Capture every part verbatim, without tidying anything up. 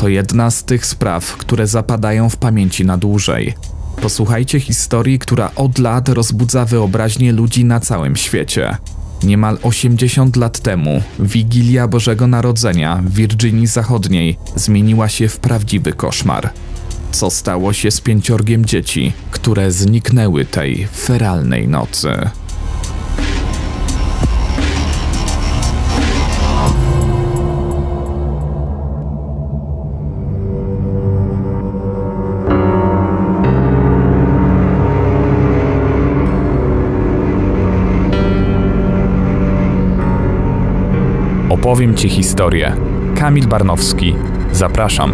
To jedna z tych spraw, które zapadają w pamięci na dłużej. Posłuchajcie historii, która od lat rozbudza wyobraźnię ludzi na całym świecie. Niemal osiemdziesiąt lat temu Wigilia Bożego Narodzenia w Virginii Zachodniej zmieniła się w prawdziwy koszmar. Co stało się z pięciorgiem dzieci, które zniknęły tej feralnej nocy? Opowiem Ci historię. Kamil Barnowski. Zapraszam.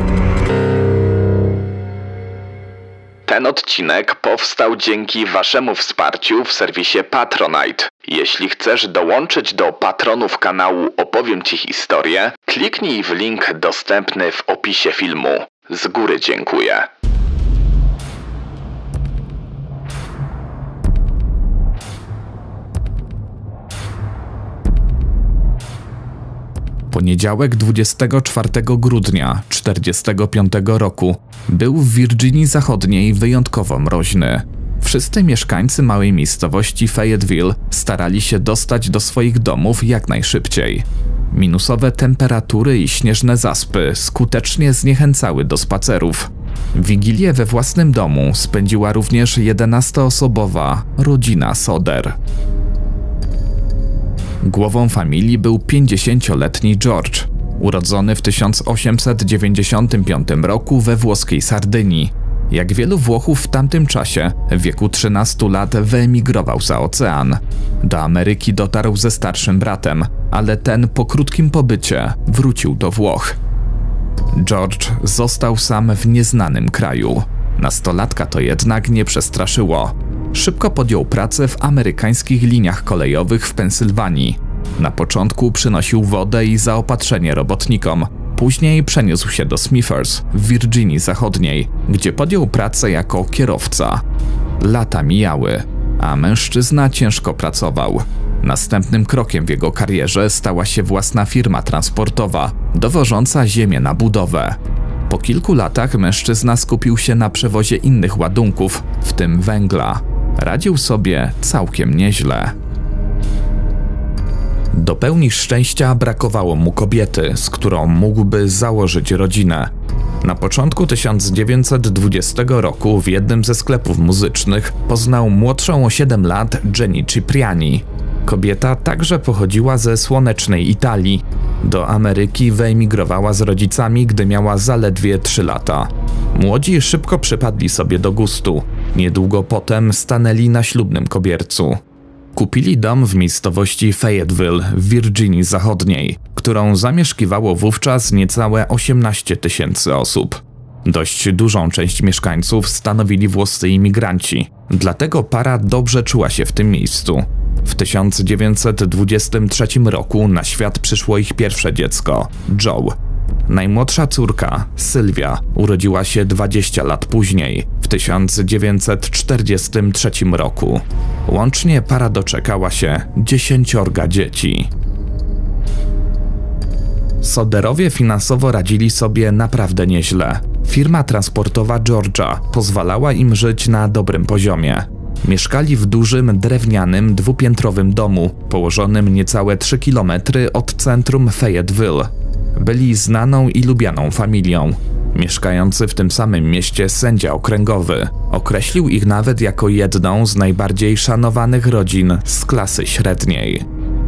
Ten odcinek powstał dzięki Waszemu wsparciu w serwisie Patronite. Jeśli chcesz dołączyć do patronów kanału Opowiem Ci historię, kliknij w link dostępny w opisie filmu. Z góry dziękuję. Poniedziałek dwudziestego czwartego grudnia czterdziestego piątego roku był w Virginii Zachodniej wyjątkowo mroźny. Wszyscy mieszkańcy małej miejscowości Fayetteville starali się dostać do swoich domów jak najszybciej. Minusowe temperatury i śnieżne zaspy skutecznie zniechęcały do spacerów. Wigilię we własnym domu spędziła również jedenastoosobowa rodzina Soder. Głową familii był pięćdziesięcioletni George, urodzony w tysiąc osiemset dziewięćdziesiątym piątym roku we włoskiej Sardynii. Jak wielu Włochów w tamtym czasie, w wieku trzynastu lat wyemigrował za ocean. Do Ameryki dotarł ze starszym bratem, ale ten po krótkim pobycie wrócił do Włoch. George został sam w nieznanym kraju. Nastolatka to jednak nie przestraszyło. Szybko podjął pracę w amerykańskich liniach kolejowych w Pensylwanii. Na początku przynosił wodę i zaopatrzenie robotnikom. Później przeniósł się do Smithers w Virginii Zachodniej, gdzie podjął pracę jako kierowca. Lata mijały, a mężczyzna ciężko pracował. Następnym krokiem w jego karierze stała się własna firma transportowa, dowożąca ziemię na budowę. Po kilku latach mężczyzna skupił się na przewozie innych ładunków, w tym węgla. Radził sobie całkiem nieźle. Do pełni szczęścia brakowało mu kobiety, z którą mógłby założyć rodzinę. Na początku tysiąc dziewięćset dwudziestego roku w jednym ze sklepów muzycznych poznał młodszą o siedem lat Jenny Cipriani. Kobieta także pochodziła ze słonecznej Italii. Do Ameryki wyemigrowała z rodzicami, gdy miała zaledwie trzy lata. Młodzi szybko przypadli sobie do gustu. Niedługo potem stanęli na ślubnym kobiercu. Kupili dom w miejscowości Fayetteville w Virginii Zachodniej, którą zamieszkiwało wówczas niecałe osiemnaście tysięcy osób. Dość dużą część mieszkańców stanowili włoscy imigranci, dlatego para dobrze czuła się w tym miejscu. W tysiąc dziewięćset dwudziestym trzecim roku na świat przyszło ich pierwsze dziecko, Joe. Najmłodsza córka, Sylwia, urodziła się dwadzieścia lat później, w tysiąc dziewięćset czterdziestym trzecim roku. Łącznie para doczekała się dziesięciorga dzieci. Soderowie finansowo radzili sobie naprawdę nieźle. Firma transportowa George'a pozwalała im żyć na dobrym poziomie. Mieszkali w dużym, drewnianym, dwupiętrowym domu, położonym niecałe trzy kilometry od centrum Fayetteville. Byli znaną i lubianą familią. Mieszkający w tym samym mieście sędzia okręgowy określił ich nawet jako jedną z najbardziej szanowanych rodzin z klasy średniej.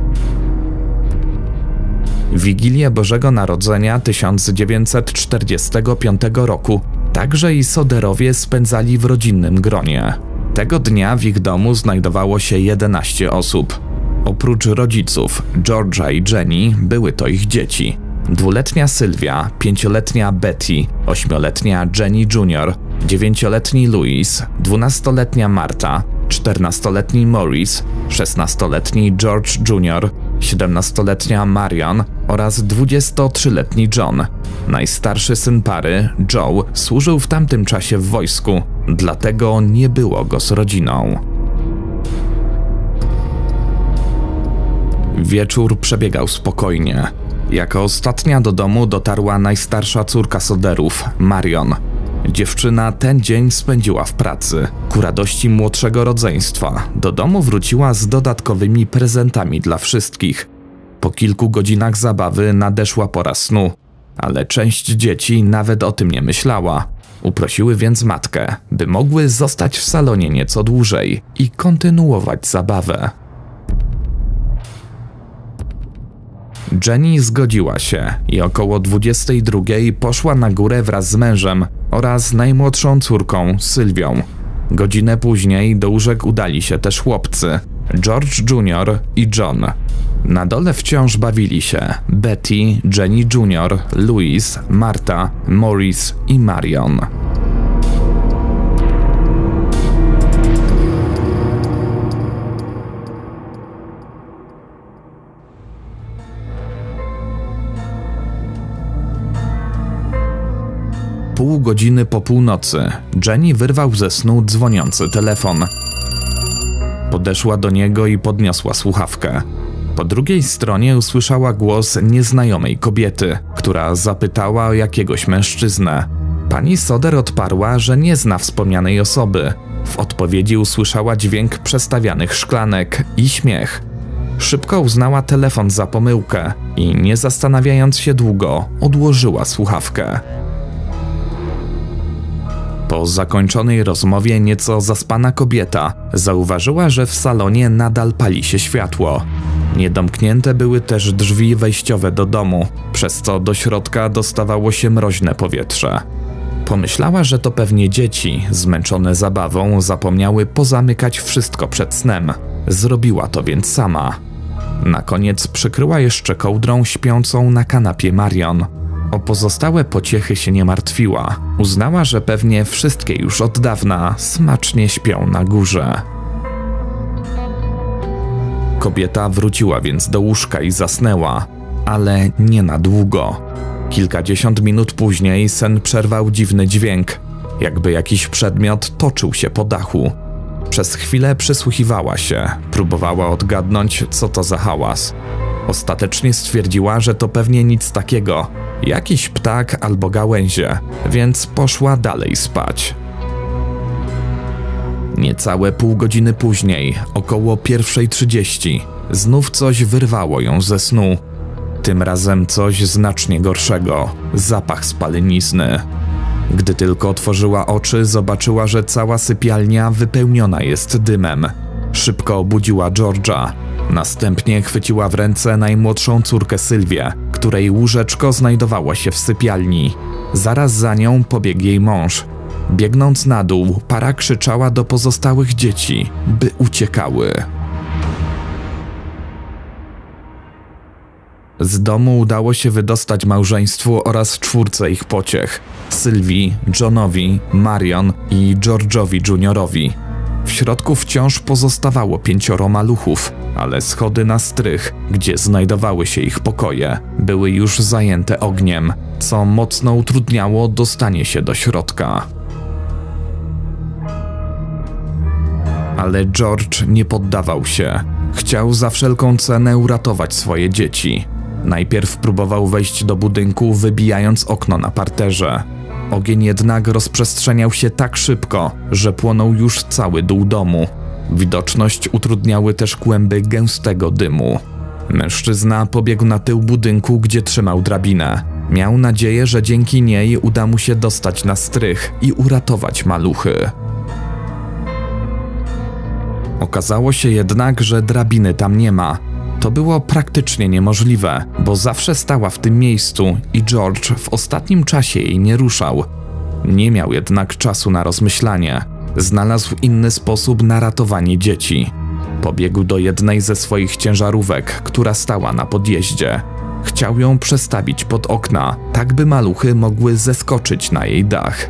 Wigilię Bożego Narodzenia tysiąc dziewięćset czterdziestego piątego roku także i Soderowie spędzali w rodzinnym gronie. Tego dnia w ich domu znajdowało się jedenaście osób. Oprócz rodziców, George'a i Jenny, były to ich dzieci. Dwuletnia Sylwia, pięcioletnia Betty, ośmioletnia Jenny junior, dziewięcioletni Louis, dwunastoletnia Marta, czternastoletni Maurice, szesnastoletni George junior, siedemnastoletnia Marion oraz dwudziestotrzyletni John. Najstarszy syn pary, Joe, służył w tamtym czasie w wojsku, dlatego nie było go z rodziną. Wieczór przebiegał spokojnie. Jako ostatnia do domu dotarła najstarsza córka Soderów, Marion. Dziewczyna ten dzień spędziła w pracy. Ku radości młodszego rodzeństwa do domu wróciła z dodatkowymi prezentami dla wszystkich. Po kilku godzinach zabawy nadeszła pora snu, ale część dzieci nawet o tym nie myślała. Uprosiły więc matkę, by mogły zostać w salonie nieco dłużej i kontynuować zabawę. Jenny zgodziła się i około dwudziestej drugiej poszła na górę wraz z mężem oraz najmłodszą córką, Sylwią. Godzinę później do łóżek udali się też chłopcy, George junior i John. Na dole wciąż bawili się Betty, Jenny junior, Louis, Marta, Maurice i Marion. Pół godziny po północy Jenny wyrwał ze snu dzwoniący telefon. Podeszła do niego i podniosła słuchawkę. Po drugiej stronie usłyszała głos nieznajomej kobiety, która zapytała o jakiegoś mężczyznę. Pani Soder odparła, że nie zna wspomnianej osoby. W odpowiedzi usłyszała dźwięk przestawianych szklanek i śmiech. Szybko uznała telefon za pomyłkę i nie zastanawiając się długo, odłożyła słuchawkę. Po zakończonej rozmowie nieco zaspana kobieta zauważyła, że w salonie nadal pali się światło. Niedomknięte były też drzwi wejściowe do domu, przez co do środka dostawało się mroźne powietrze. Pomyślała, że to pewnie dzieci, zmęczone zabawą, zapomniały pozamykać wszystko przed snem. Zrobiła to więc sama. Na koniec przykryła jeszcze kołdrą śpiącą na kanapie Marion. O pozostałe pociechy się nie martwiła. Uznała, że pewnie wszystkie już od dawna smacznie śpią na górze. Kobieta wróciła więc do łóżka i zasnęła, ale nie na długo. Kilkadziesiąt minut później sen przerwał dziwny dźwięk, jakby jakiś przedmiot toczył się po dachu. Przez chwilę przysłuchiwała się, próbowała odgadnąć, co to za hałas. Ostatecznie stwierdziła, że to pewnie nic takiego, jakiś ptak albo gałęzie, więc poszła dalej spać. Niecałe pół godziny później, około pierwszej trzydzieści, znów coś wyrwało ją ze snu. Tym razem coś znacznie gorszego, zapach spalenizny. Gdy tylko otworzyła oczy, zobaczyła, że cała sypialnia wypełniona jest dymem. Szybko obudziła George'a. Następnie chwyciła w ręce najmłodszą córkę Sylwię, której łóżeczko znajdowało się w sypialni. Zaraz za nią pobiegł jej mąż. Biegnąc na dół, para krzyczała do pozostałych dzieci, by uciekały. Z domu udało się wydostać małżeństwu oraz czwórce ich pociech: Sylwii, Johnowi, Marion i George'owi juniorowi. W środku wciąż pozostawało pięcioro maluchów, ale schody na strych, gdzie znajdowały się ich pokoje, były już zajęte ogniem, co mocno utrudniało dostanie się do środka. Ale George nie poddawał się. Chciał za wszelką cenę uratować swoje dzieci. Najpierw próbował wejść do budynku, wybijając okno na parterze. Ogień jednak rozprzestrzeniał się tak szybko, że płonął już cały dół domu. Widoczność utrudniały też kłęby gęstego dymu. Mężczyzna pobiegł na tył budynku, gdzie trzymał drabinę. Miał nadzieję, że dzięki niej uda mu się dostać na strych i uratować maluchy. Okazało się jednak, że drabiny tam nie ma. To było praktycznie niemożliwe, bo zawsze stała w tym miejscu i George w ostatnim czasie jej nie ruszał. Nie miał jednak czasu na rozmyślanie. Znalazł inny sposób na ratowanie dzieci. Pobiegł do jednej ze swoich ciężarówek, która stała na podjeździe. Chciał ją przestawić pod okna, tak by maluchy mogły zeskoczyć na jej dach.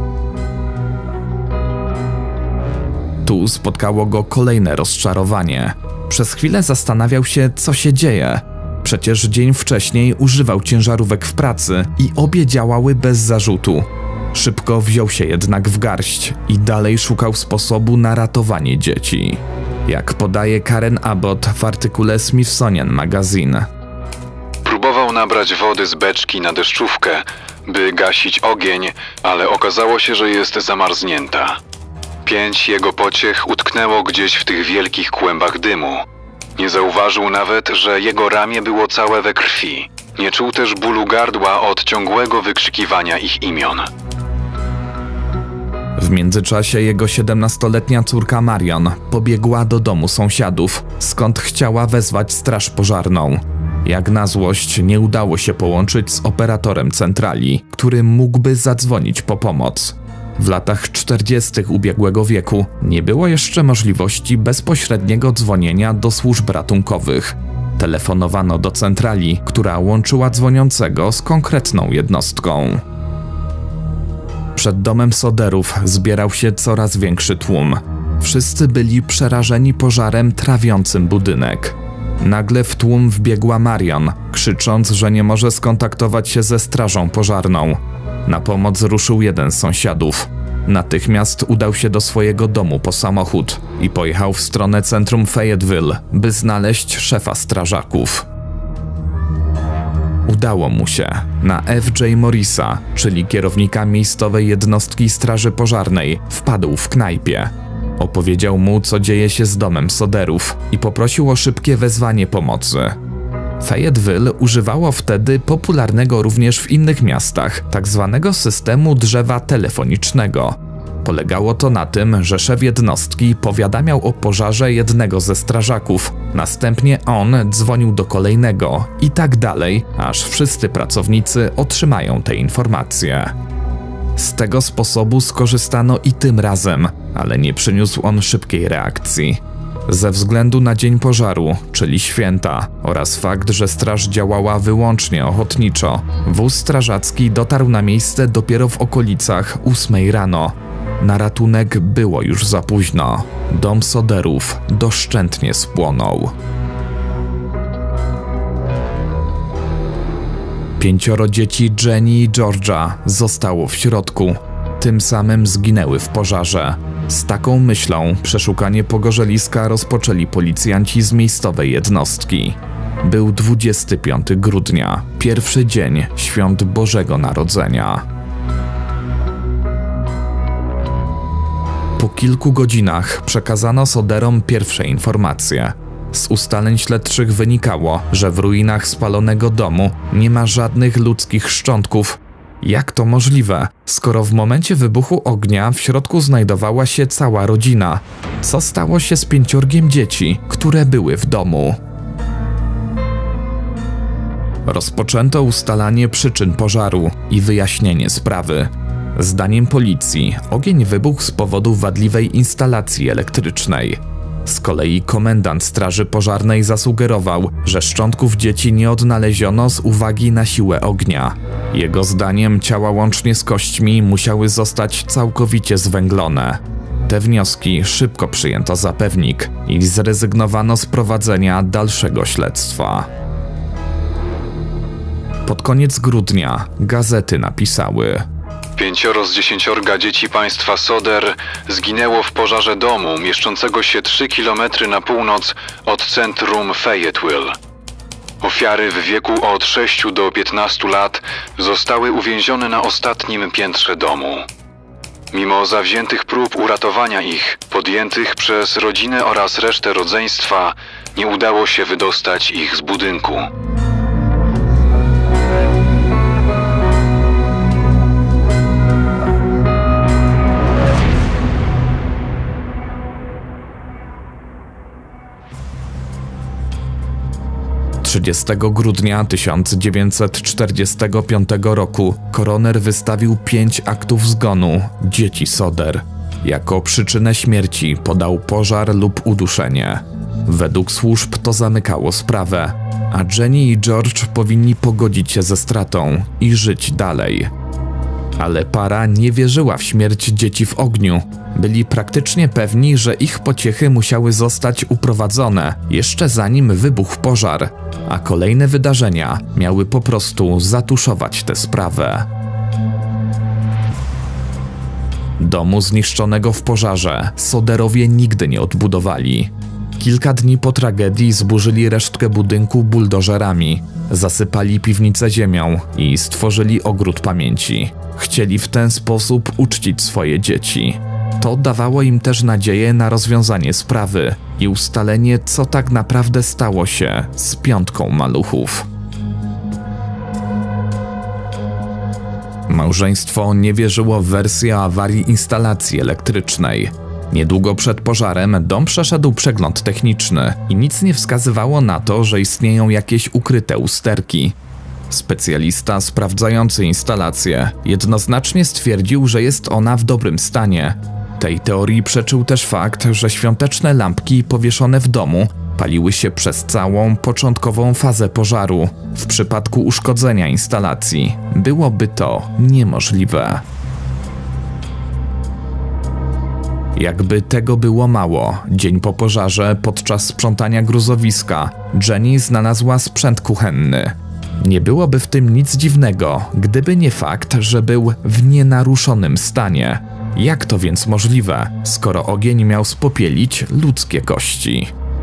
Tu spotkało go kolejne rozczarowanie. Przez chwilę zastanawiał się, co się dzieje. Przecież dzień wcześniej używał ciężarówek w pracy i obie działały bez zarzutu. Szybko wziął się jednak w garść i dalej szukał sposobu na ratowanie dzieci. Jak podaje Karen Abbott w artykule Smithsonian Magazine. Próbował nabrać wody z beczki na deszczówkę, by gasić ogień, ale okazało się, że jest zamarznięta. Pięć jego pociech utknęło gdzieś w tych wielkich kłębach dymu. Nie zauważył nawet, że jego ramię było całe we krwi. Nie czuł też bólu gardła od ciągłego wykrzykiwania ich imion. W międzyczasie jego siedemnastoletnia córka Marion pobiegła do domu sąsiadów, skąd chciała wezwać straż pożarną. Jak na złość nie udało się połączyć z operatorem centrali, który mógłby zadzwonić po pomoc. W latach czterdziestych ubiegłego wieku nie było jeszcze możliwości bezpośredniego dzwonienia do służb ratunkowych. Telefonowano do centrali, która łączyła dzwoniącego z konkretną jednostką. Przed domem Soderów zbierał się coraz większy tłum. Wszyscy byli przerażeni pożarem trawiącym budynek. Nagle w tłum wbiegła Marion, krzycząc, że nie może skontaktować się ze strażą pożarną. Na pomoc ruszył jeden z sąsiadów. Natychmiast udał się do swojego domu po samochód i pojechał w stronę centrum Fayetteville, by znaleźć szefa strażaków. Udało mu się. Na F J Morrisa, czyli kierownika miejscowej jednostki straży pożarnej, wpadł w knajpie. Opowiedział mu, co dzieje się z domem Soderów i poprosił o szybkie wezwanie pomocy. Fayetteville używało wtedy popularnego również w innych miastach tak zwanego systemu drzewa telefonicznego. Polegało to na tym, że szef jednostki powiadamiał o pożarze jednego ze strażaków, następnie on dzwonił do kolejnego i tak dalej, aż wszyscy pracownicy otrzymają te informacje. Z tego sposobu skorzystano i tym razem, ale nie przyniósł on szybkiej reakcji. Ze względu na dzień pożaru, czyli święta, oraz fakt, że straż działała wyłącznie ochotniczo, wóz strażacki dotarł na miejsce dopiero w okolicach ósmej rano. Na ratunek było już za późno. Dom Soderów doszczętnie spłonął. Pięcioro dzieci Jenny i George'a zostało w środku. Tym samym zginęły w pożarze. Z taką myślą przeszukanie pogorzeliska rozpoczęli policjanci z miejscowej jednostki. Był dwudziestego piątego grudnia, pierwszy dzień świąt Bożego Narodzenia. Po kilku godzinach przekazano Soderom pierwsze informacje. Z ustaleń śledczych wynikało, że w ruinach spalonego domu nie ma żadnych ludzkich szczątków. Jak to możliwe, skoro w momencie wybuchu ognia w środku znajdowała się cała rodzina? Co stało się z pięciorgiem dzieci, które były w domu? Rozpoczęto ustalanie przyczyn pożaru i wyjaśnienie sprawy. Zdaniem policji ogień wybuchł z powodu wadliwej instalacji elektrycznej. Z kolei komendant straży pożarnej zasugerował, że szczątków dzieci nie odnaleziono z uwagi na siłę ognia. Jego zdaniem ciała łącznie z kośćmi musiały zostać całkowicie zwęglone. Te wnioski szybko przyjęto za pewnik i zrezygnowano z prowadzenia dalszego śledztwa. Pod koniec grudnia gazety napisały: Pięcioro z dziesięciorga dzieci państwa Soder zginęło w pożarze domu mieszczącego się trzy kilometry na północ od centrum Fayetteville. Ofiary w wieku od sześciu do piętnastu lat zostały uwięzione na ostatnim piętrze domu. Mimo zawziętych prób uratowania ich, podjętych przez rodzinę oraz resztę rodzeństwa, nie udało się wydostać ich z budynku. trzydziestego grudnia tysiąc dziewięćset czterdziestego piątego roku koroner wystawił pięć aktów zgonu dzieci Soder. Jako przyczynę śmierci podał pożar lub uduszenie. Według służb to zamykało sprawę, a Jenny i George powinni pogodzić się ze stratą i żyć dalej. Ale para nie wierzyła w śmierć dzieci w ogniu. Byli praktycznie pewni, że ich pociechy musiały zostać uprowadzone jeszcze zanim wybuchł pożar, a kolejne wydarzenia miały po prostu zatuszować tę sprawę. Domu zniszczonego w pożarze Soderowie nigdy nie odbudowali. Kilka dni po tragedii zburzyli resztkę budynku buldożerami, zasypali piwnicę ziemią i stworzyli ogród pamięci. Chcieli w ten sposób uczcić swoje dzieci. To dawało im też nadzieję na rozwiązanie sprawy i ustalenie, co tak naprawdę stało się z piątką maluchów. Małżeństwo nie wierzyło w wersję awarii instalacji elektrycznej. Niedługo przed pożarem dom przeszedł przegląd techniczny i nic nie wskazywało na to, że istnieją jakieś ukryte usterki. Specjalista sprawdzający instalację jednoznacznie stwierdził, że jest ona w dobrym stanie. Tej teorii przeczył też fakt, że świąteczne lampki powieszone w domu paliły się przez całą początkową fazę pożaru. W przypadku uszkodzenia instalacji byłoby to niemożliwe. Jakby tego było mało, dzień po pożarze, podczas sprzątania gruzowiska, Jenny znalazła sprzęt kuchenny. Nie byłoby w tym nic dziwnego, gdyby nie fakt, że był w nienaruszonym stanie. Jak to więc możliwe, skoro ogień miał spopielić ludzkie kości?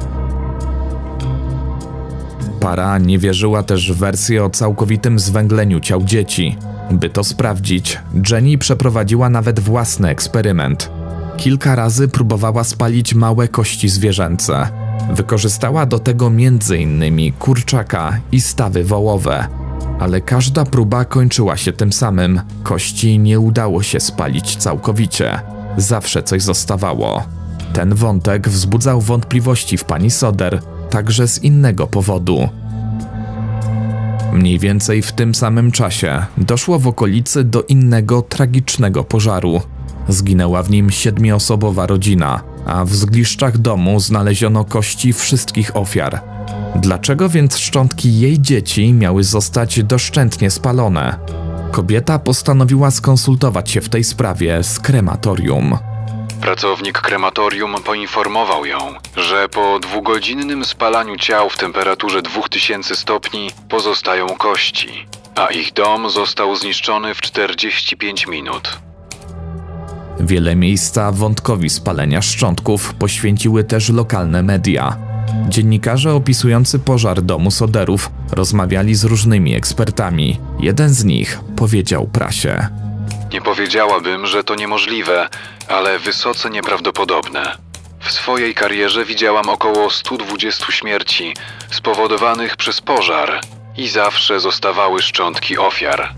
Para nie wierzyła też w wersję o całkowitym zwęgleniu ciał dzieci. By to sprawdzić, Jenny przeprowadziła nawet własny eksperyment. Kilka razy próbowała spalić małe kości zwierzęce. Wykorzystała do tego między innymi kurczaka i stawy wołowe. Ale każda próba kończyła się tym samym. Kości nie udało się spalić całkowicie. Zawsze coś zostawało. Ten wątek wzbudzał wątpliwości w pani Soder, także z innego powodu. Mniej więcej w tym samym czasie doszło w okolicy do innego tragicznego pożaru. Zginęła w nim siedmioosobowa rodzina, a w zgliszczach domu znaleziono kości wszystkich ofiar. Dlaczego więc szczątki jej dzieci miały zostać doszczętnie spalone? Kobieta postanowiła skonsultować się w tej sprawie z krematorium. Pracownik krematorium poinformował ją, że po dwugodzinnym spalaniu ciał w temperaturze dwóch tysięcy stopni pozostają kości, a ich dom został zniszczony w czterdzieści pięć minut. Wiele miejsca wątkowi spalenia szczątków poświęciły też lokalne media. Dziennikarze opisujący pożar domu Soderów rozmawiali z różnymi ekspertami. Jeden z nich powiedział prasie: Nie powiedziałabym, że to niemożliwe, ale wysoce nieprawdopodobne. W swojej karierze widziałam około stu dwudziestu śmierci spowodowanych przez pożar i zawsze zostawały szczątki ofiar.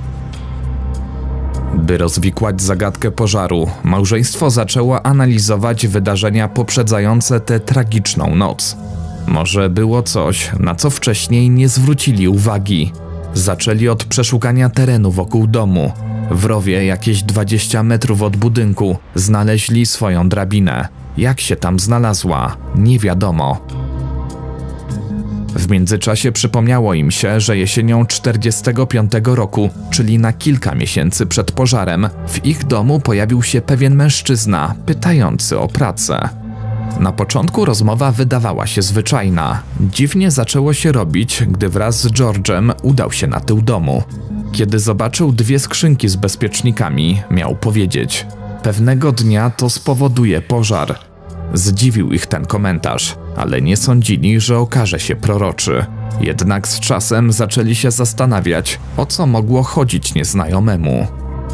By rozwikłać zagadkę pożaru, małżeństwo zaczęło analizować wydarzenia poprzedzające tę tragiczną noc. Może było coś, na co wcześniej nie zwrócili uwagi. Zaczęli od przeszukania terenu wokół domu. W rowie, jakieś dwadzieścia metrów od budynku, znaleźli swoją drabinę. Jak się tam znalazła, nie wiadomo. W międzyczasie przypomniało im się, że jesienią czterdziestego piątego roku, czyli na kilka miesięcy przed pożarem, w ich domu pojawił się pewien mężczyzna pytający o pracę. Na początku rozmowa wydawała się zwyczajna. Dziwnie zaczęło się robić, gdy wraz z George'em udał się na tył domu. Kiedy zobaczył dwie skrzynki z bezpiecznikami, miał powiedzieć: pewnego dnia to spowoduje pożar. Zdziwił ich ten komentarz, ale nie sądzili, że okaże się proroczy. Jednak z czasem zaczęli się zastanawiać, o co mogło chodzić nieznajomemu.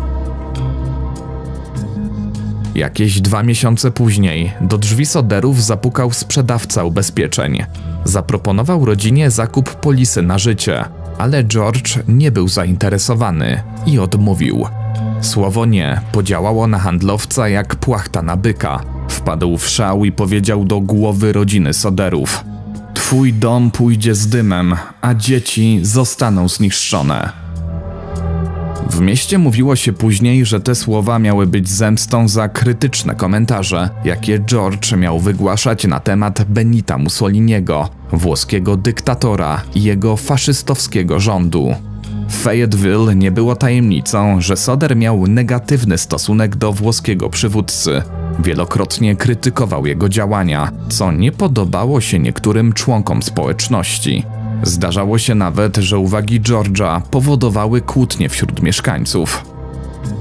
Jakieś dwa miesiące później do drzwi Soderów zapukał sprzedawca ubezpieczeń. Zaproponował rodzinie zakup polisy na życie, ale George nie był zainteresowany i odmówił. Słowo nie podziałało na handlowca jak płachta na byka. Wpadł w szał i powiedział do głowy rodziny Soderów: twój dom pójdzie z dymem, a dzieci zostaną zniszczone. W mieście mówiło się później, że te słowa miały być zemstą za krytyczne komentarze, jakie George miał wygłaszać na temat Benita Mussoliniego, włoskiego dyktatora i jego faszystowskiego rządu. W Fayetteville nie było tajemnicą, że Soder miał negatywny stosunek do włoskiego przywódcy. Wielokrotnie krytykował jego działania, co nie podobało się niektórym członkom społeczności. Zdarzało się nawet, że uwagi George'a powodowały kłótnie wśród mieszkańców.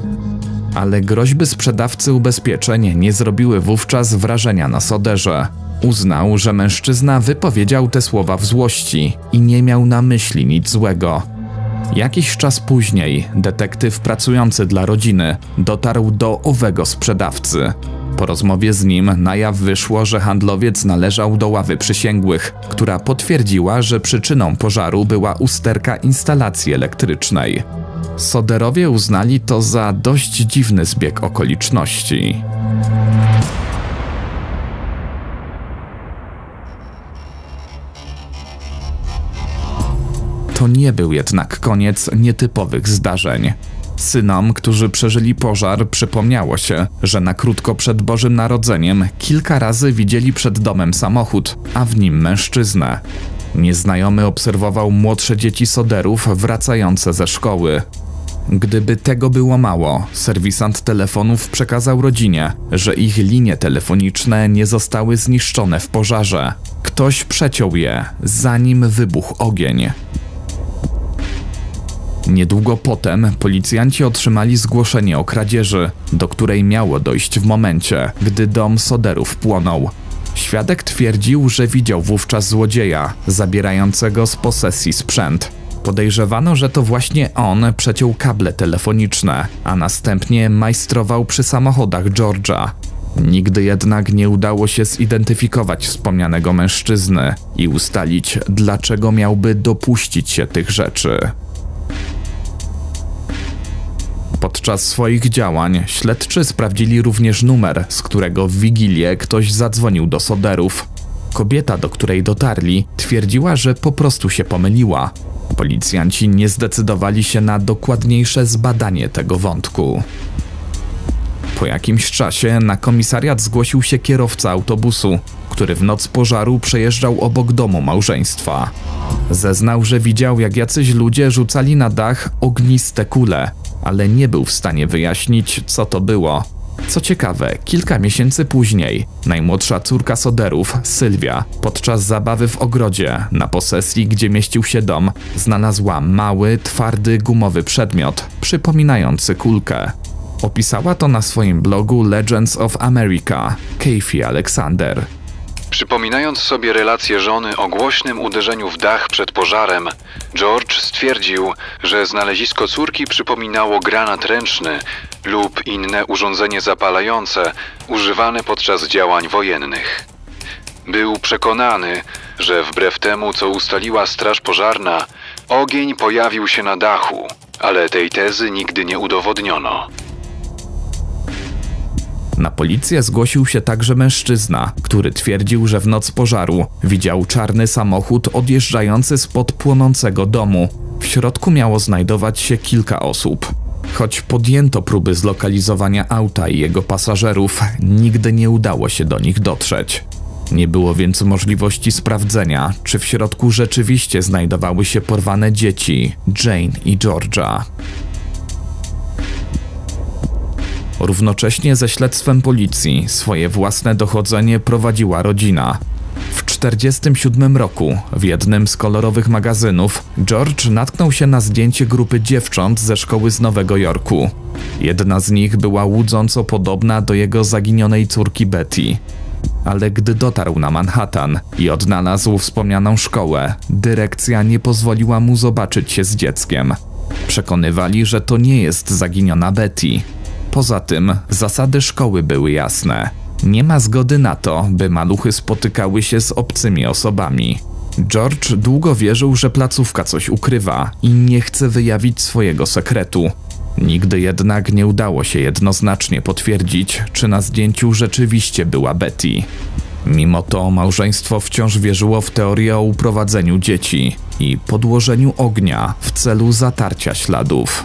Ale groźby sprzedawcy ubezpieczeń nie zrobiły wówczas wrażenia na Soderze. Uznał, że mężczyzna wypowiedział te słowa w złości i nie miał na myśli nic złego. Jakiś czas później detektyw pracujący dla rodziny dotarł do owego sprzedawcy. Po rozmowie z nim na jaw wyszło, że handlowiec należał do ławy przysięgłych, która potwierdziła, że przyczyną pożaru była usterka instalacji elektrycznej. Soderowie uznali to za dość dziwny zbieg okoliczności. To nie był jednak koniec nietypowych zdarzeń. Synom, którzy przeżyli pożar, przypomniało się, że na krótko przed Bożym Narodzeniem kilka razy widzieli przed domem samochód, a w nim mężczyznę. Nieznajomy obserwował młodsze dzieci Soderów wracające ze szkoły. Gdyby tego było mało, serwisant telefonów przekazał rodzinie, że ich linie telefoniczne nie zostały zniszczone w pożarze. Ktoś przeciął je, zanim wybuchł ogień. Niedługo potem policjanci otrzymali zgłoszenie o kradzieży, do której miało dojść w momencie, gdy dom Soderów płonął. Świadek twierdził, że widział wówczas złodzieja zabierającego z posesji sprzęt. Podejrzewano, że to właśnie on przeciął kable telefoniczne, a następnie majstrował przy samochodach George'a. Nigdy jednak nie udało się zidentyfikować wspomnianego mężczyzny i ustalić, dlaczego miałby dopuścić się tych rzeczy. Podczas swoich działań śledczy sprawdzili również numer, z którego w Wigilię ktoś zadzwonił do Soderów. Kobieta, do której dotarli, twierdziła, że po prostu się pomyliła. Policjanci nie zdecydowali się na dokładniejsze zbadanie tego wątku. Po jakimś czasie na komisariat zgłosił się kierowca autobusu, który w noc pożaru przejeżdżał obok domu małżeństwa. Zeznał, że widział, jak jacyś ludzie rzucali na dach ogniste kule, ale nie był w stanie wyjaśnić, co to było. Co ciekawe, kilka miesięcy później najmłodsza córka Soderów, Sylwia, podczas zabawy w ogrodzie na posesji, gdzie mieścił się dom, znalazła mały, twardy, gumowy przedmiot, przypominający kulkę. Opisała to na swoim blogu Legends of America, Kathy Alexander. Przypominając sobie relację żony o głośnym uderzeniu w dach przed pożarem, George stwierdził, że znalezisko córki przypominało granat ręczny lub inne urządzenie zapalające używane podczas działań wojennych. Był przekonany, że wbrew temu, co ustaliła straż pożarna, ogień pojawił się na dachu, ale tej tezy nigdy nie udowodniono. Na policję zgłosił się także mężczyzna, który twierdził, że w noc pożaru widział czarny samochód odjeżdżający spod płonącego domu. W środku miało znajdować się kilka osób. Choć podjęto próby zlokalizowania auta i jego pasażerów, nigdy nie udało się do nich dotrzeć. Nie było więc możliwości sprawdzenia, czy w środku rzeczywiście znajdowały się porwane dzieci, Jane i George'a. Równocześnie ze śledztwem policji swoje własne dochodzenie prowadziła rodzina. W tysiąc dziewięćset czterdziestym siódmym roku w jednym z kolorowych magazynów George natknął się na zdjęcie grupy dziewcząt ze szkoły z Nowego Jorku. Jedna z nich była łudząco podobna do jego zaginionej córki Betty. Ale gdy dotarł na Manhattan i odnalazł wspomnianą szkołę, dyrekcja nie pozwoliła mu zobaczyć się z dzieckiem. Przekonywali, że to nie jest zaginiona Betty. Poza tym zasady szkoły były jasne. Nie ma zgody na to, by maluchy spotykały się z obcymi osobami. George długo wierzył, że placówka coś ukrywa i nie chce wyjawić swojego sekretu. Nigdy jednak nie udało się jednoznacznie potwierdzić, czy na zdjęciu rzeczywiście była Betty. Mimo to małżeństwo wciąż wierzyło w teorię o uprowadzeniu dzieci i podłożeniu ognia w celu zatarcia śladów.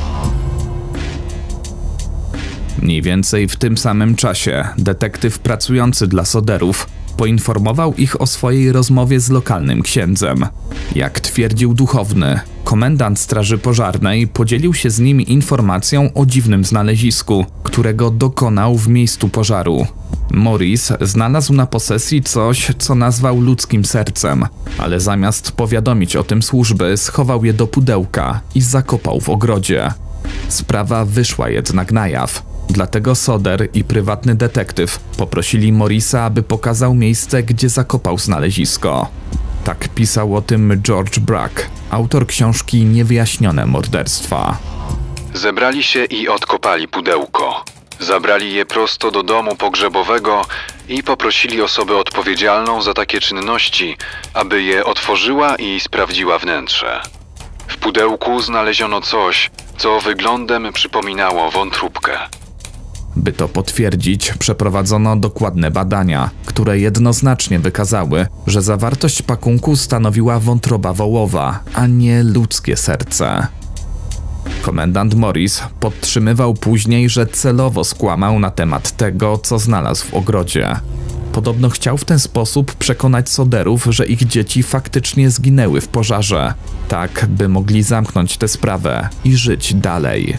Mniej więcej w tym samym czasie detektyw pracujący dla Soderów poinformował ich o swojej rozmowie z lokalnym księdzem. Jak twierdził duchowny, komendant straży pożarnej podzielił się z nimi informacją o dziwnym znalezisku, którego dokonał w miejscu pożaru. Morris znalazł na posesji coś, co nazwał ludzkim sercem, ale zamiast powiadomić o tym służby, schował je do pudełka i zakopał w ogrodzie. Sprawa wyszła jednak na jaw. Dlatego Soder i prywatny detektyw poprosili Morrisa, aby pokazał miejsce, gdzie zakopał znalezisko. Tak pisał o tym George Brack, autor książki Niewyjaśnione morderstwa. Zebrali się i odkopali pudełko. Zabrali je prosto do domu pogrzebowego i poprosili osobę odpowiedzialną za takie czynności, aby je otworzyła i sprawdziła wnętrze. W pudełku znaleziono coś, co wyglądem przypominało wątróbkę. By to potwierdzić, przeprowadzono dokładne badania, które jednoznacznie wykazały, że zawartość pakunku stanowiła wątroba wołowa, a nie ludzkie serce. Komendant Morris podtrzymywał później, że celowo skłamał na temat tego, co znalazł w ogrodzie. Podobno chciał w ten sposób przekonać Soderów, że ich dzieci faktycznie zginęły w pożarze, tak by mogli zamknąć tę sprawę i żyć dalej.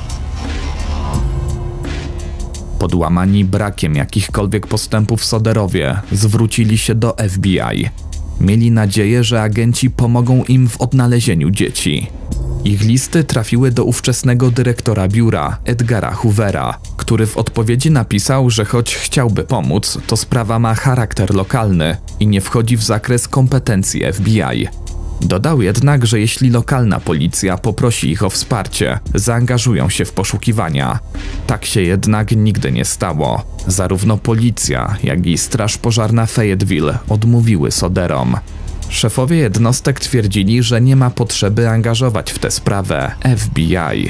Podłamani brakiem jakichkolwiek postępów Soderowie zwrócili się do F B I. Mieli nadzieję, że agenci pomogą im w odnalezieniu dzieci. Ich listy trafiły do ówczesnego dyrektora biura, Edgara Hoovera, który w odpowiedzi napisał, że choć chciałby pomóc, to sprawa ma charakter lokalny i nie wchodzi w zakres kompetencji F B I. Dodał jednak, że jeśli lokalna policja poprosi ich o wsparcie, zaangażują się w poszukiwania. Tak się jednak nigdy nie stało. Zarówno policja, jak i straż pożarna Fayetteville odmówiły Soderom. Szefowie jednostek twierdzili, że nie ma potrzeby angażować w tę sprawę F B I.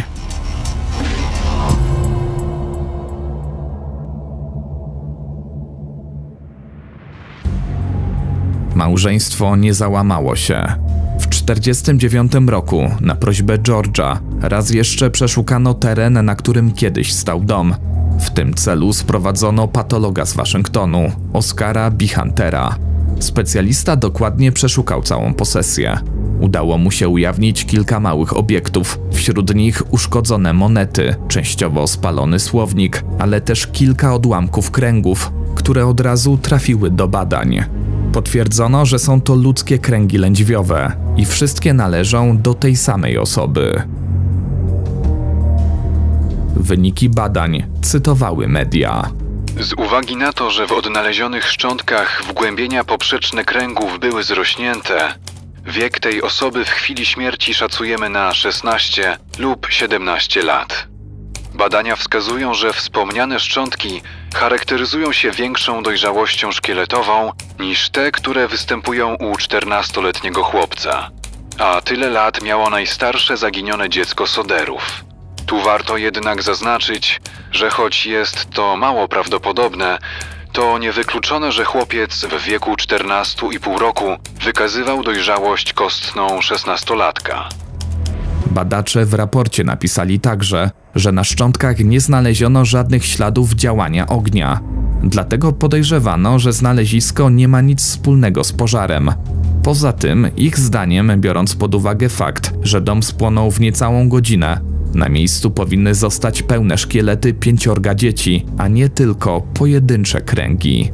Małżeństwo nie załamało się. W tysiąc dziewięćset czterdziestym dziewiątym roku na prośbę George'a raz jeszcze przeszukano teren, na którym kiedyś stał dom. W tym celu sprowadzono patologa z Waszyngtonu, Oscara B. Huntera. Specjalista dokładnie przeszukał całą posesję. Udało mu się ujawnić kilka małych obiektów, wśród nich uszkodzone monety, częściowo spalony słownik, ale też kilka odłamków kręgów, które od razu trafiły do badań. Potwierdzono, że są to ludzkie kręgi lędźwiowe i wszystkie należą do tej samej osoby. Wyniki badań cytowały media. Z uwagi na to, że w odnalezionych szczątkach wgłębienia poprzeczne kręgów były zrośnięte, wiek tej osoby w chwili śmierci szacujemy na szesnaście lub siedemnaście lat. Badania wskazują, że wspomniane szczątki charakteryzują się większą dojrzałością szkieletową niż te, które występują u czternastoletniego chłopca. A tyle lat miało najstarsze zaginione dziecko Soderów. Tu warto jednak zaznaczyć, że choć jest to mało prawdopodobne, to niewykluczone, że chłopiec w wieku czternastu i pół roku wykazywał dojrzałość kostną szesnastolatka. Badacze w raporcie napisali także, że na szczątkach nie znaleziono żadnych śladów działania ognia. Dlatego podejrzewano, że znalezisko nie ma nic wspólnego z pożarem. Poza tym, ich zdaniem, biorąc pod uwagę fakt, że dom spłonął w niecałą godzinę, na miejscu powinny zostać pełne szkielety pięciorga dzieci, a nie tylko pojedyncze kręgi.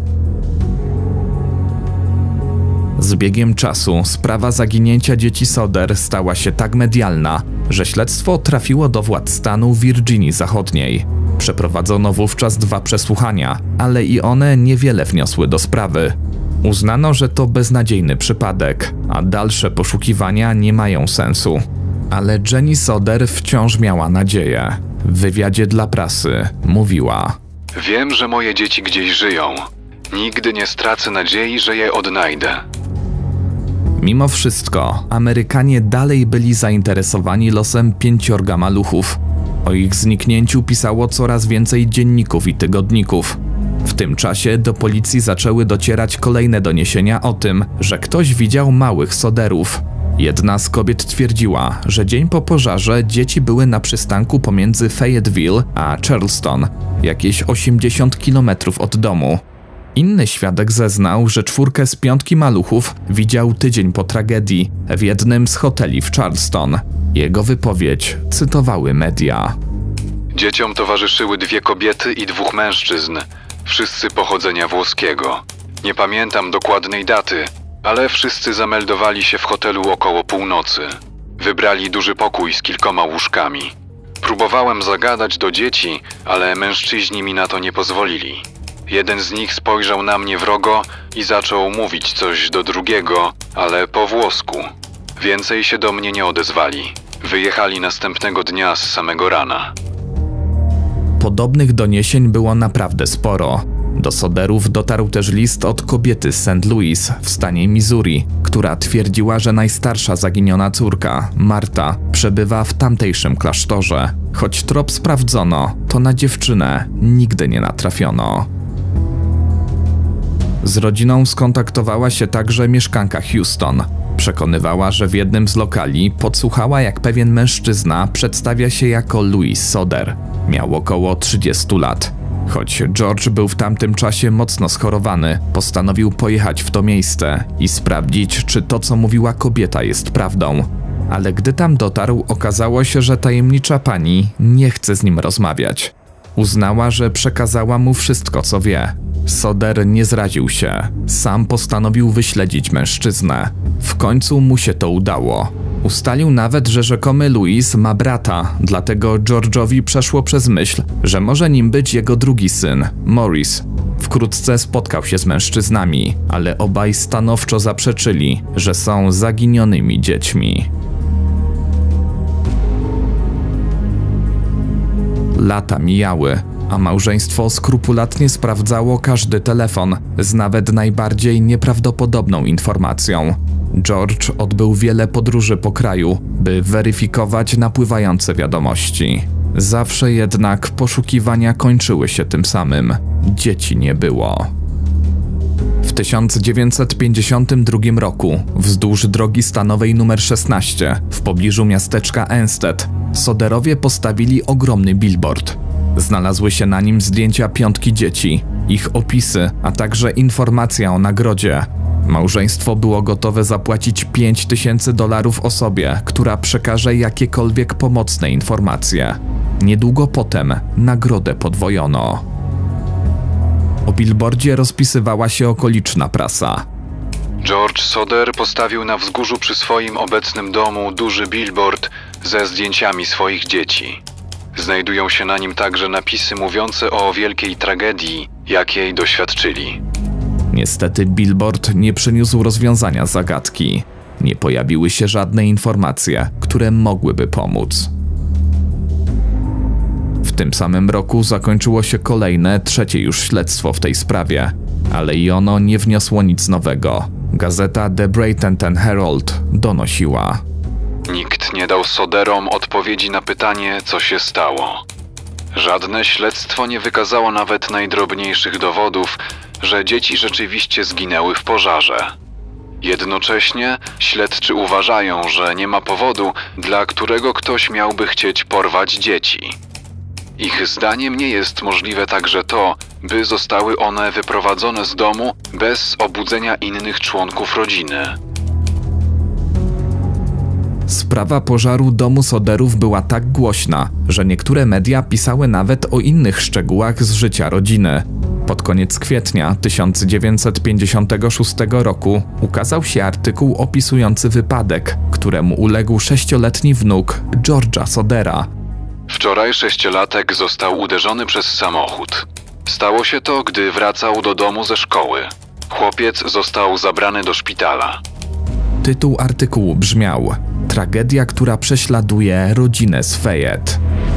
Z biegiem czasu sprawa zaginięcia dzieci Soder stała się tak medialna, że śledztwo trafiło do władz stanu Virginii Zachodniej. Przeprowadzono wówczas dwa przesłuchania, ale i one niewiele wniosły do sprawy. Uznano, że to beznadziejny przypadek, a dalsze poszukiwania nie mają sensu. Ale Jenny Soder wciąż miała nadzieję. W wywiadzie dla prasy mówiła: Wiem, że moje dzieci gdzieś żyją. Nigdy nie stracę nadziei, że je odnajdę. Mimo wszystko, Amerykanie dalej byli zainteresowani losem pięciorga maluchów. O ich zniknięciu pisało coraz więcej dzienników i tygodników. W tym czasie do policji zaczęły docierać kolejne doniesienia o tym, że ktoś widział małych Soderów. Jedna z kobiet twierdziła, że dzień po pożarze dzieci były na przystanku pomiędzy Fayetteville a Charleston, jakieś osiemdziesiąt kilometrów od domu. Inny świadek zeznał, że czwórkę z piątki maluchów widział tydzień po tragedii w jednym z hoteli w Charleston. Jego wypowiedź cytowały media. Dzieciom towarzyszyły dwie kobiety i dwóch mężczyzn, wszyscy pochodzenia włoskiego. Nie pamiętam dokładnej daty, ale wszyscy zameldowali się w hotelu około północy. Wybrali duży pokój z kilkoma łóżkami. Próbowałem zagadać do dzieci, ale mężczyźni mi na to nie pozwolili. Jeden z nich spojrzał na mnie wrogo i zaczął mówić coś do drugiego, ale po włosku. Więcej się do mnie nie odezwali. Wyjechali następnego dnia z samego rana. Podobnych doniesień było naprawdę sporo. Do Soderów dotarł też list od kobiety z Saint Louis w stanie Missouri, która twierdziła, że najstarsza zaginiona córka, Marta, przebywa w tamtejszym klasztorze. Choć trop sprawdzono, to na dziewczynę nigdy nie natrafiono. Z rodziną skontaktowała się także mieszkanka Houston. Przekonywała, że w jednym z lokali podsłuchała, jak pewien mężczyzna przedstawia się jako Louis Soder. Miał około trzydziestu lat. Choć George był w tamtym czasie mocno schorowany, postanowił pojechać w to miejsce i sprawdzić, czy to, co mówiła kobieta, jest prawdą. Ale gdy tam dotarł, okazało się, że tajemnicza pani nie chce z nim rozmawiać. Uznała, że przekazała mu wszystko, co wie. Soder nie zraził się. Sam postanowił wyśledzić mężczyznę. W końcu mu się to udało. Ustalił nawet, że rzekomy Louis ma brata, dlatego George'owi przeszło przez myśl, że może nim być jego drugi syn, Maurice. Wkrótce spotkał się z mężczyznami, ale obaj stanowczo zaprzeczyli, że są zaginionymi dziećmi. Lata mijały, a małżeństwo skrupulatnie sprawdzało każdy telefon z nawet najbardziej nieprawdopodobną informacją. George odbył wiele podróży po kraju, by weryfikować napływające wiadomości. Zawsze jednak poszukiwania kończyły się tym samym. Dzieci nie było. W tysiąc dziewięćset pięćdziesiątym drugim roku, wzdłuż drogi stanowej numer szesnaście, w pobliżu miasteczka Ensted, Soderowie postawili ogromny billboard. Znalazły się na nim zdjęcia piątki dzieci, ich opisy, a także informacja o nagrodzie. Małżeństwo było gotowe zapłacić pięć tysięcy dolarów osobie, która przekaże jakiekolwiek pomocne informacje. Niedługo potem nagrodę podwojono. O billboardzie rozpisywała się okoliczna prasa. George Soder postawił na wzgórzu przy swoim obecnym domu duży billboard ze zdjęciami swoich dzieci. Znajdują się na nim także napisy mówiące o wielkiej tragedii, jakiej doświadczyli. Niestety billboard nie przyniósł rozwiązania zagadki. Nie pojawiły się żadne informacje, które mogłyby pomóc. W tym samym roku zakończyło się kolejne, trzecie już śledztwo w tej sprawie, ale i ono nie wniosło nic nowego. Gazeta The Bradenton Herald donosiła: Nikt nie dał Soderom odpowiedzi na pytanie, co się stało. Żadne śledztwo nie wykazało nawet najdrobniejszych dowodów, że dzieci rzeczywiście zginęły w pożarze. Jednocześnie śledczy uważają, że nie ma powodu, dla którego ktoś miałby chcieć porwać dzieci. Ich zdaniem nie jest możliwe także to, by zostały one wyprowadzone z domu bez obudzenia innych członków rodziny. Sprawa pożaru domu Soderów była tak głośna, że niektóre media pisały nawet o innych szczegółach z życia rodziny. Pod koniec kwietnia tysiąc dziewięćset pięćdziesiątego szóstego roku ukazał się artykuł opisujący wypadek, któremu uległ sześcioletni wnuk George'a Sodera. Wczoraj sześciolatek został uderzony przez samochód. Stało się to, gdy wracał do domu ze szkoły. Chłopiec został zabrany do szpitala. Tytuł artykułu brzmiał: Tragedia, która prześladuje rodzinę z Fayette.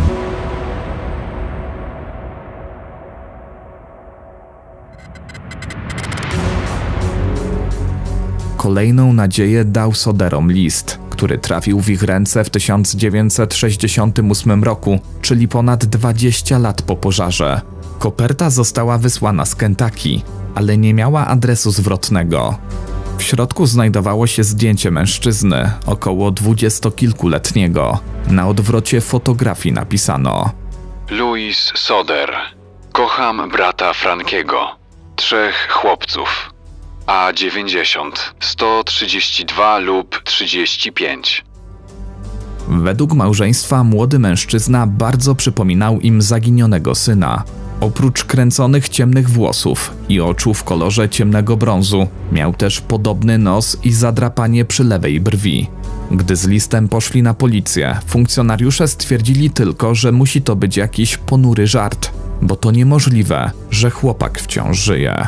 Kolejną nadzieję dał Soderom list, który trafił w ich ręce w tysiąc dziewięćset sześćdziesiątym ósmym roku, czyli ponad dwadzieścia lat po pożarze. Koperta została wysłana z Kentucky, ale nie miała adresu zwrotnego. W środku znajdowało się zdjęcie mężczyzny, około dwudziestokilkuletniego. Na odwrocie fotografii napisano: Louis Soder. Kocham brata Frankiego. Trzech chłopców. A dziewięćdziesiąt, sto trzydzieści dwa lub trzydzieści pięć. Według małżeństwa młody mężczyzna bardzo przypominał im zaginionego syna. Oprócz kręconych ciemnych włosów i oczu w kolorze ciemnego brązu, miał też podobny nos i zadrapanie przy lewej brwi. Gdy z listem poszli na policję, funkcjonariusze stwierdzili tylko, że musi to być jakiś ponury żart, bo to niemożliwe, że chłopak wciąż żyje.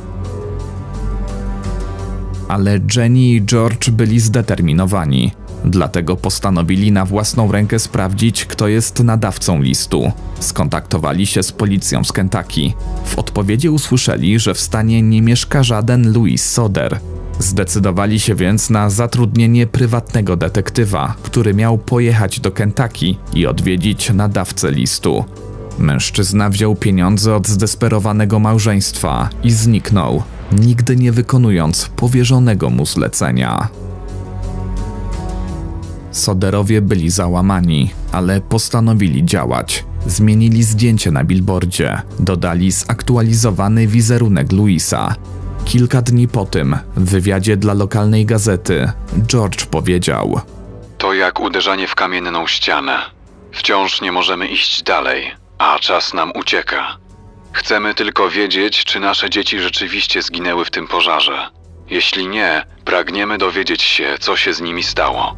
Ale Jenny i George byli zdeterminowani. Dlatego postanowili na własną rękę sprawdzić, kto jest nadawcą listu. Skontaktowali się z policją z Kentucky. W odpowiedzi usłyszeli, że w stanie nie mieszka żaden Louis Soder. Zdecydowali się więc na zatrudnienie prywatnego detektywa, który miał pojechać do Kentucky i odwiedzić nadawcę listu. Mężczyzna wziął pieniądze od zdesperowanego małżeństwa i zniknął, nigdy nie wykonując powierzonego mu zlecenia. Soderowie byli załamani, ale postanowili działać. Zmienili zdjęcie na billboardzie, dodali zaktualizowany wizerunek Louisa. Kilka dni po tym, w wywiadzie dla lokalnej gazety, George powiedział: To jak uderzanie w kamienną ścianę. Wciąż nie możemy iść dalej, a czas nam ucieka. Chcemy tylko wiedzieć, czy nasze dzieci rzeczywiście zginęły w tym pożarze. Jeśli nie, pragniemy dowiedzieć się, co się z nimi stało.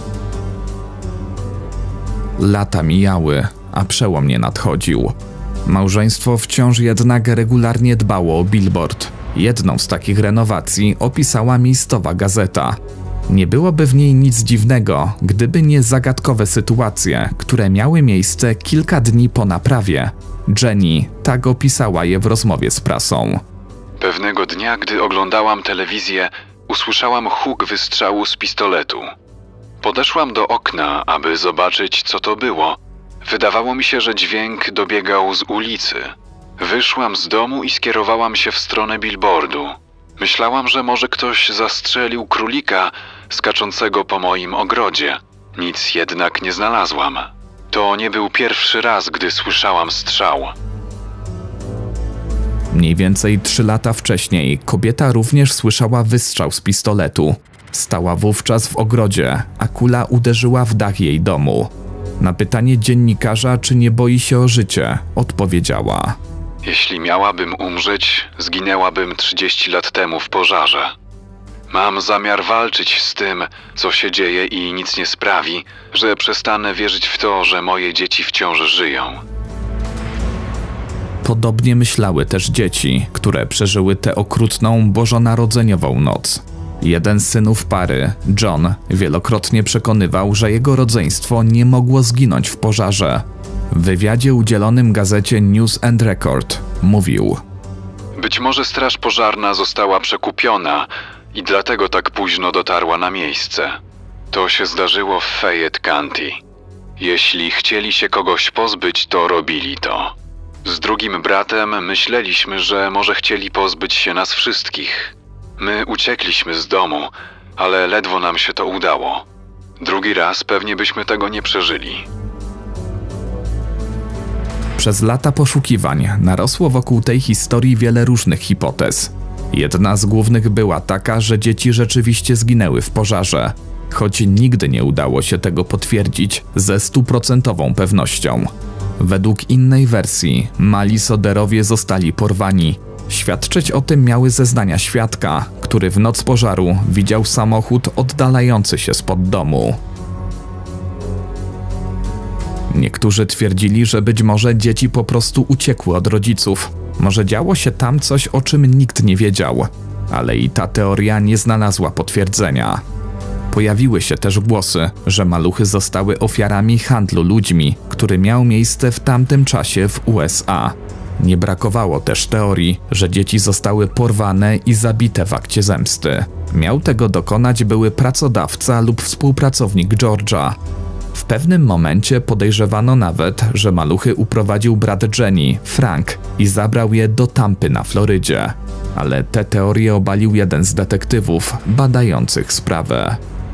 Lata mijały, a przełom nie nadchodził. Małżeństwo wciąż jednak regularnie dbało o billboard. Jedną z takich renowacji opisała miejscowa gazeta. Nie byłoby w niej nic dziwnego, gdyby nie zagadkowe sytuacje, które miały miejsce kilka dni po naprawie. Jenny tak opisała je w rozmowie z prasą. Pewnego dnia, gdy oglądałam telewizję, usłyszałam huk wystrzału z pistoletu. Podeszłam do okna, aby zobaczyć, co to było. Wydawało mi się, że dźwięk dobiegał z ulicy. Wyszłam z domu i skierowałam się w stronę billboardu. Myślałam, że może ktoś zastrzelił królika skaczącego po moim ogrodzie. Nic jednak nie znalazłam. To nie był pierwszy raz, gdy słyszałam strzał. Mniej więcej trzy lata wcześniej kobieta również słyszała wystrzał z pistoletu. Stała wówczas w ogrodzie, a kula uderzyła w dach jej domu. Na pytanie dziennikarza, czy nie boi się o życie, odpowiedziała: Jeśli miałabym umrzeć, zginęłabym trzydzieści lat temu w pożarze. Mam zamiar walczyć z tym, co się dzieje i nic nie sprawi, że przestanę wierzyć w to, że moje dzieci wciąż żyją. Podobnie myślały też dzieci, które przeżyły tę okrutną bożonarodzeniową noc. Jeden z synów pary, John, wielokrotnie przekonywał, że jego rodzeństwo nie mogło zginąć w pożarze. W wywiadzie udzielonym gazecie News and Record mówił: Być może straż pożarna została przekupiona i dlatego tak późno dotarła na miejsce. To się zdarzyło w Fayette County. Jeśli chcieli się kogoś pozbyć, to robili to. Z drugim bratem myśleliśmy, że może chcieli pozbyć się nas wszystkich. My uciekliśmy z domu, ale ledwo nam się to udało. Drugi raz pewnie byśmy tego nie przeżyli. Przez lata poszukiwań narosło wokół tej historii wiele różnych hipotez. Jedna z głównych była taka, że dzieci rzeczywiście zginęły w pożarze, choć nigdy nie udało się tego potwierdzić ze stuprocentową pewnością. Według innej wersji mali Soderowie zostali porwani. Świadczyć o tym miały zeznania świadka, który w noc pożaru widział samochód oddalający się spod domu. Niektórzy twierdzili, że być może dzieci po prostu uciekły od rodziców. Może działo się tam coś, o czym nikt nie wiedział, ale i ta teoria nie znalazła potwierdzenia. Pojawiły się też głosy, że maluchy zostały ofiarami handlu ludźmi, który miał miejsce w tamtym czasie w U S A. Nie brakowało też teorii, że dzieci zostały porwane i zabite w akcie zemsty. Miał tego dokonać były pracodawca lub współpracownik George'a. W pewnym momencie podejrzewano nawet, że maluchy uprowadził brat Jenny, Frank, i zabrał je do Tampy na Florydzie. Ale tę teorię obalił jeden z detektywów badających sprawę.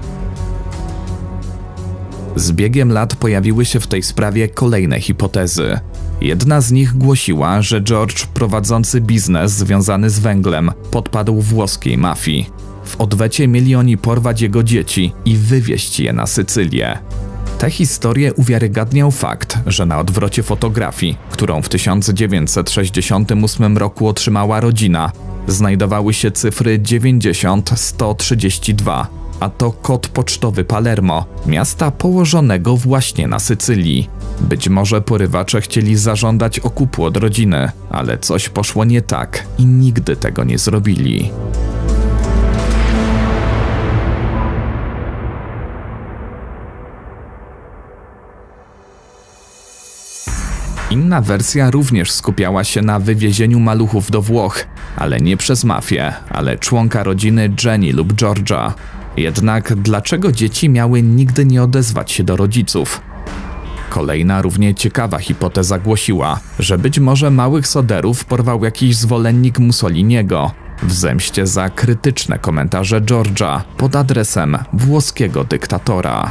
Z biegiem lat pojawiły się w tej sprawie kolejne hipotezy. Jedna z nich głosiła, że George, prowadzący biznes związany z węglem, podpadł włoskiej mafii. W odwecie mieli oni porwać jego dzieci i wywieźć je na Sycylię. Tę historię uwiarygadniał fakt, że na odwrocie fotografii, którą w tysiąc dziewięćset sześćdziesiątym ósmym roku otrzymała rodzina, znajdowały się cyfry dziewięćdziesiąt sto trzydzieści dwa, a to kod pocztowy Palermo, miasta położonego właśnie na Sycylii. Być może porywacze chcieli zażądać okupu od rodziny, ale coś poszło nie tak i nigdy tego nie zrobili. Inna wersja również skupiała się na wywiezieniu maluchów do Włoch, ale nie przez mafię, ale członka rodziny Jenny lub George'a. Jednak dlaczego dzieci miały nigdy nie odezwać się do rodziców? Kolejna równie ciekawa hipoteza głosiła, że być może małych Soderów porwał jakiś zwolennik Mussoliniego w zemście za krytyczne komentarze George'a pod adresem włoskiego dyktatora.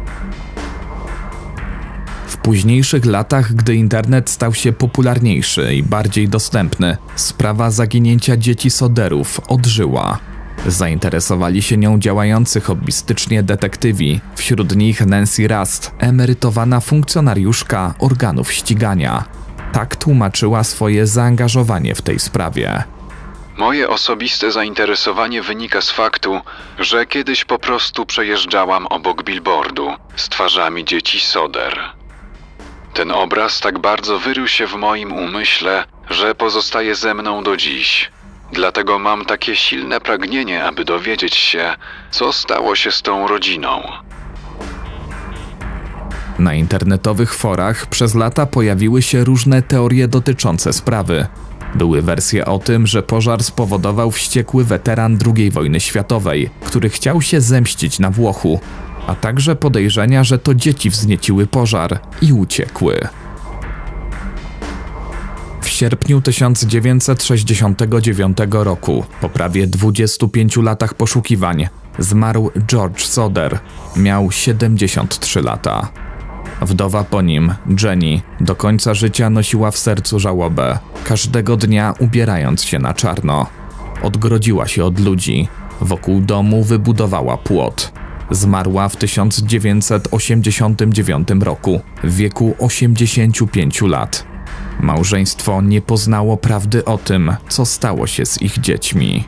W późniejszych latach, gdy internet stał się popularniejszy i bardziej dostępny, sprawa zaginięcia dzieci Soderów odżyła. Zainteresowali się nią działający hobbystycznie detektywi, wśród nich Nancy Rust, emerytowana funkcjonariuszka organów ścigania. Tak tłumaczyła swoje zaangażowanie w tej sprawie. Moje osobiste zainteresowanie wynika z faktu, że kiedyś po prostu przejeżdżałam obok billboardu z twarzami dzieci Soder. Ten obraz tak bardzo wyrył się w moim umyśle, że pozostaje ze mną do dziś. Dlatego mam takie silne pragnienie, aby dowiedzieć się, co stało się z tą rodziną. Na internetowych forach przez lata pojawiły się różne teorie dotyczące sprawy. Były wersje o tym, że pożar spowodował wściekły weteran drugiej wojny światowej, który chciał się zemścić na Włochu, a także podejrzenia, że to dzieci wznieciły pożar i uciekły. W sierpniu tysiąc dziewięćset sześćdziesiątego dziewiątego roku, po prawie dwudziestu pięciu latach poszukiwań, zmarł George Soder. Miał siedemdziesiąt trzy lata. Wdowa po nim, Jenny, do końca życia nosiła w sercu żałobę, każdego dnia ubierając się na czarno. Odgrodziła się od ludzi, wokół domu wybudowała płot. Zmarła w tysiąc dziewięćset osiemdziesiątym dziewiątym roku, w wieku osiemdziesięciu pięciu lat. Małżeństwo nie poznało prawdy o tym, co stało się z ich dziećmi.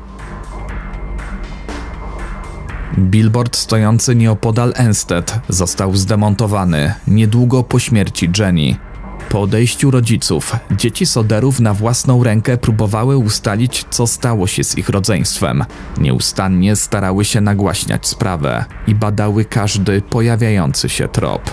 Billboard stojący nieopodal Enstead został zdemontowany niedługo po śmierci Jenny. Po odejściu rodziców, dzieci Soderów na własną rękę próbowały ustalić, co stało się z ich rodzeństwem. Nieustannie starały się nagłaśniać sprawę i badały każdy pojawiający się trop.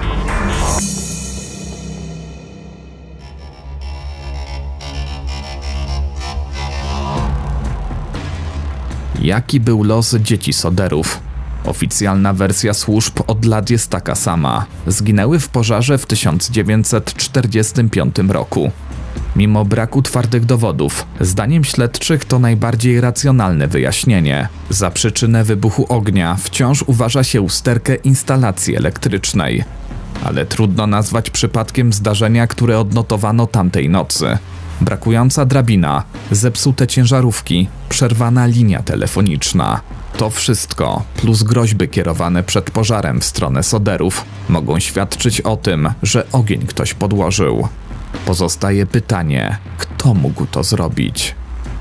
Jaki był los dzieci Soderów? Oficjalna wersja służb od lat jest taka sama. Zginęły w pożarze w tysiąc dziewięćset czterdziestym piątym roku. Mimo braku twardych dowodów, zdaniem śledczych to najbardziej racjonalne wyjaśnienie. Za przyczynę wybuchu ognia wciąż uważa się usterkę instalacji elektrycznej. Ale trudno nazwać przypadkiem zdarzenia, które odnotowano tamtej nocy. Brakująca drabina, zepsute ciężarówki, przerwana linia telefoniczna. To wszystko, plus groźby kierowane przed pożarem w stronę Soderów, mogą świadczyć o tym, że ogień ktoś podłożył. Pozostaje pytanie, kto mógł to zrobić?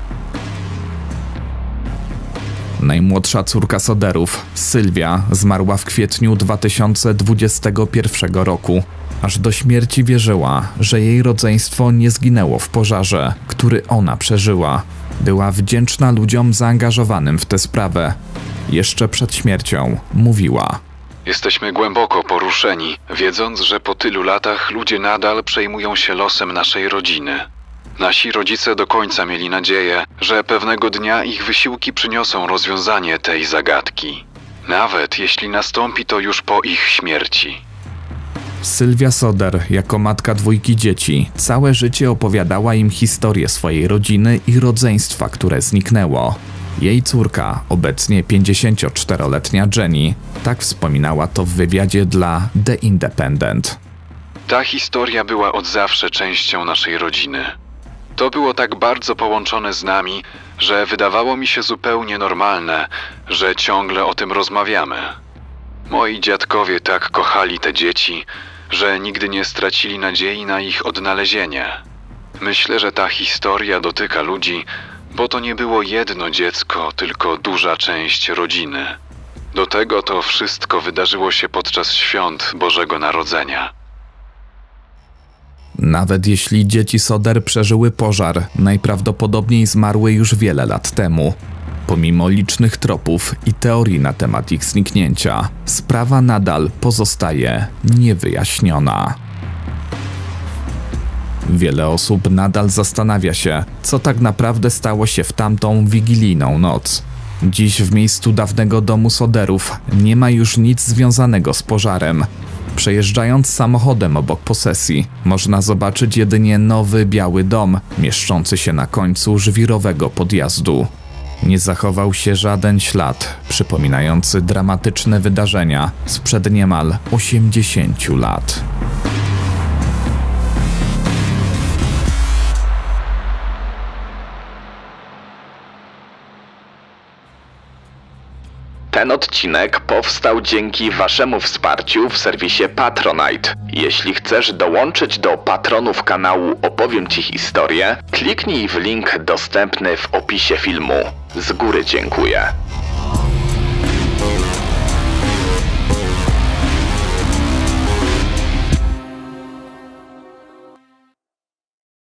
Najmłodsza córka Soderów, Sylwia, zmarła w kwietniu dwa tysiące dwudziestego pierwszego roku. Aż do śmierci wierzyła, że jej rodzeństwo nie zginęło w pożarze, który ona przeżyła. Była wdzięczna ludziom zaangażowanym w tę sprawę. Jeszcze przed śmiercią mówiła: Jesteśmy głęboko poruszeni, wiedząc, że po tylu latach ludzie nadal przejmują się losem naszej rodziny. Nasi rodzice do końca mieli nadzieję, że pewnego dnia ich wysiłki przyniosą rozwiązanie tej zagadki. Nawet jeśli nastąpi to już po ich śmierci. Sylwia Soder, jako matka dwójki dzieci, całe życie opowiadała im historię swojej rodziny i rodzeństwa, które zniknęło. Jej córka, obecnie pięćdziesięcioczteroletnia Jenny, tak wspominała to w wywiadzie dla The Independent. Ta historia była od zawsze częścią naszej rodziny. To było tak bardzo połączone z nami, że wydawało mi się zupełnie normalne, że ciągle o tym rozmawiamy. Moi dziadkowie tak kochali te dzieci, że nigdy nie stracili nadziei na ich odnalezienie. Myślę, że ta historia dotyka ludzi, bo to nie było jedno dziecko, tylko duża część rodziny. Do tego to wszystko wydarzyło się podczas świąt Bożego Narodzenia. Nawet jeśli dzieci Soder przeżyły pożar, najprawdopodobniej zmarły już wiele lat temu. Pomimo licznych tropów i teorii na temat ich zniknięcia, sprawa nadal pozostaje niewyjaśniona. Wiele osób nadal zastanawia się, co tak naprawdę stało się w tamtą wigilijną noc. Dziś w miejscu dawnego domu Soderów nie ma już nic związanego z pożarem. Przejeżdżając samochodem obok posesji, można zobaczyć jedynie nowy biały dom, mieszczący się na końcu żwirowego podjazdu. Nie zachował się żaden ślad przypominający dramatyczne wydarzenia sprzed niemal osiemdziesięciu lat. Ten odcinek powstał dzięki waszemu wsparciu w serwisie Patronite. Jeśli chcesz dołączyć do patronów kanału Opowiem Ci Historię, kliknij w link dostępny w opisie filmu. Z góry dziękuję.